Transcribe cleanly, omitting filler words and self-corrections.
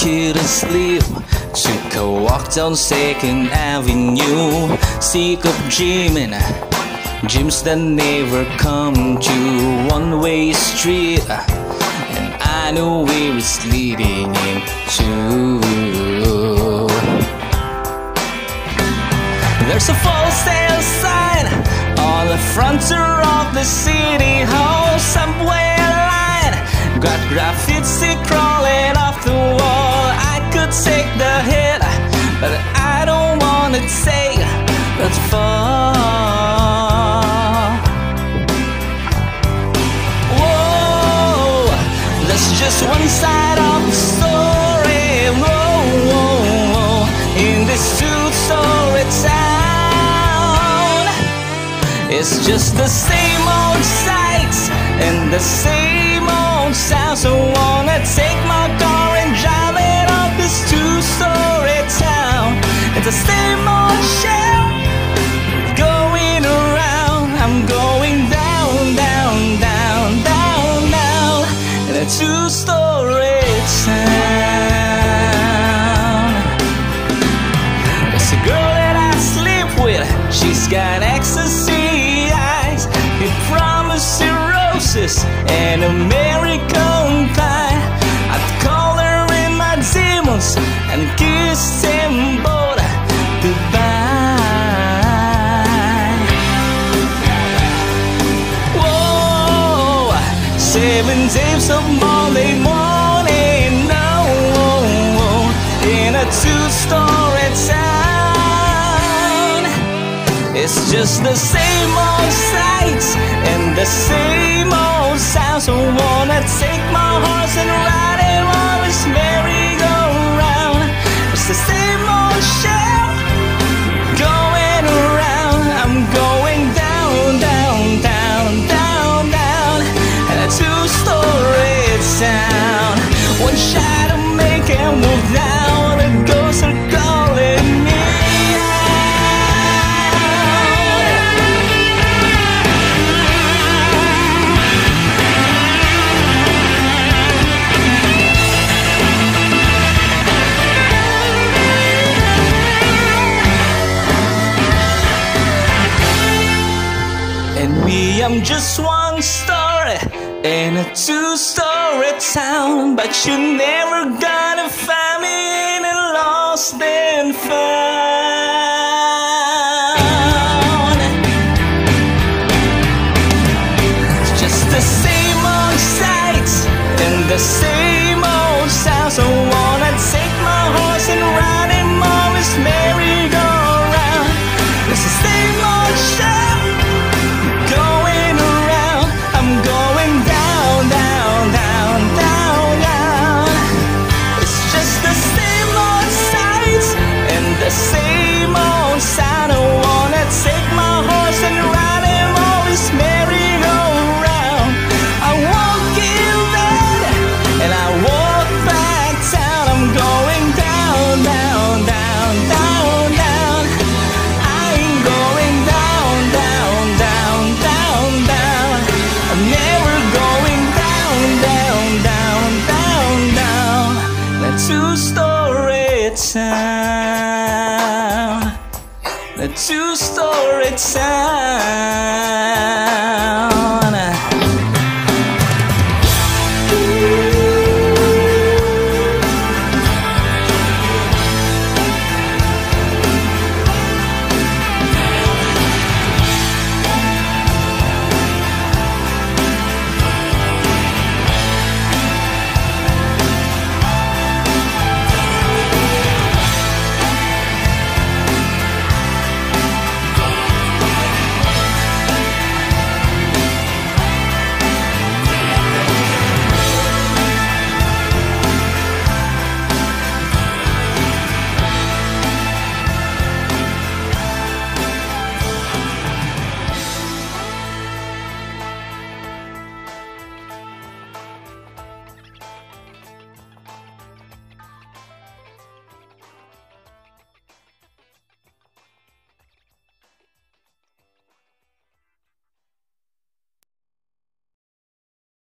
couldn't sleep. Took a walk down 2nd Avenue, sick of dreaming, dreams that never come to. One-way street, and I know where it's leading into. There's a for sale sign on the front door of the city hall. Subway line got graffiti crawling off the wall. I could take the hit, but I don't wanna take that far. Whoa, that's just one side of the story. Whoa, whoa, whoa. In this two-story town, it's just the same old sights and the same old sounds. I wanna take my car and drive it up this two-story town. It's the same old show going around. I'm going down, down, down, down, down in a two-story town. There's a girl that I sleep with. She's got ecstasy eyes. He promised her roses and American pie. I'd call her in my demons and kiss them both goodbye. Whoa, 7 days of Monday morning, no, in a two-story town. It's just the same old sights and the same old sounds. I wanna take my horse and ride him on his merry-go-round. It's the same old show going around. I'm going down, down, down, down, down in a two-story town. One shot to make it move down. The ghosts are calling me. I'm just one story in a two-story town, but you're never gonna find me in a lost and found. It's just the same old sights and the same old sounds. I wanna take my horse and ride him on his merry-go-round. It's the same old show. The same old sound. I wanna take my horse and ride him on his merry-go-round. I won't give in and I walk back down. I'm going down, down, down, down, down. I ain't going down, down, down, down, down. I'm never going down, down, down, down, down. That two-story town. A two-story town.